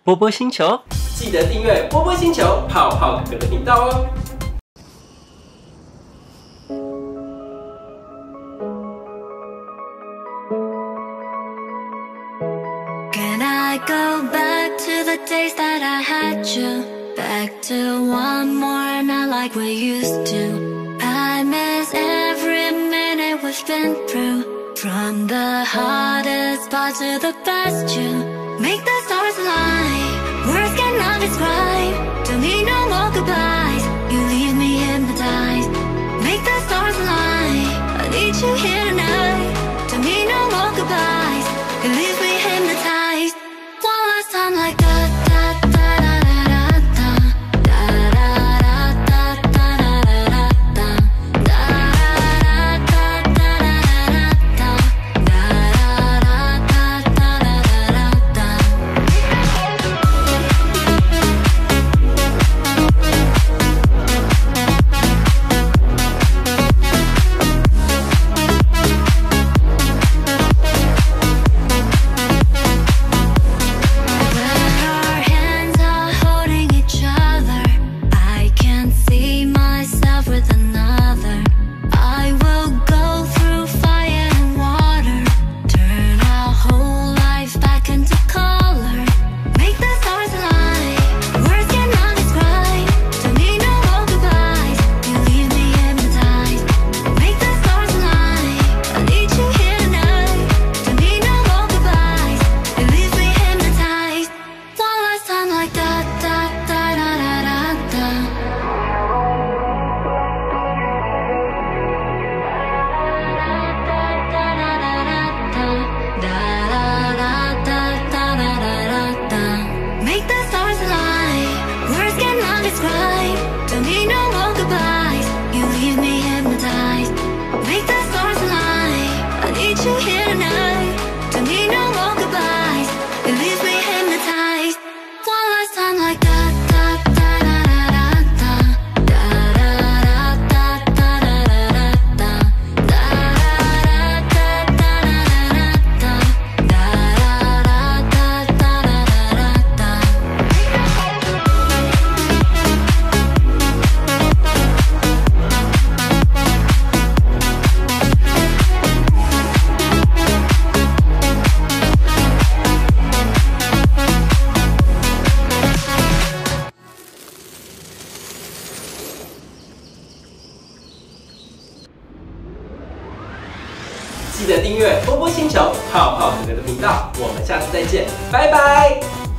波波星球， 记得订阅波波星球泡泡哥哥的频道哦。 Can I go back to the days that I had you? Back to one more night like we used to. I miss every minute we've been through. From the hardest part to the best you make the stars align. Words cannot describe. Don't need no more goodbyes. You leave me hypnotized. Make the stars align. I need you here tonight. Don't need no more goodbyes. You leave me hypnotized. One last time like that. 记得订阅波波星球泡泡哥哥的频道，我们下次再见，拜拜。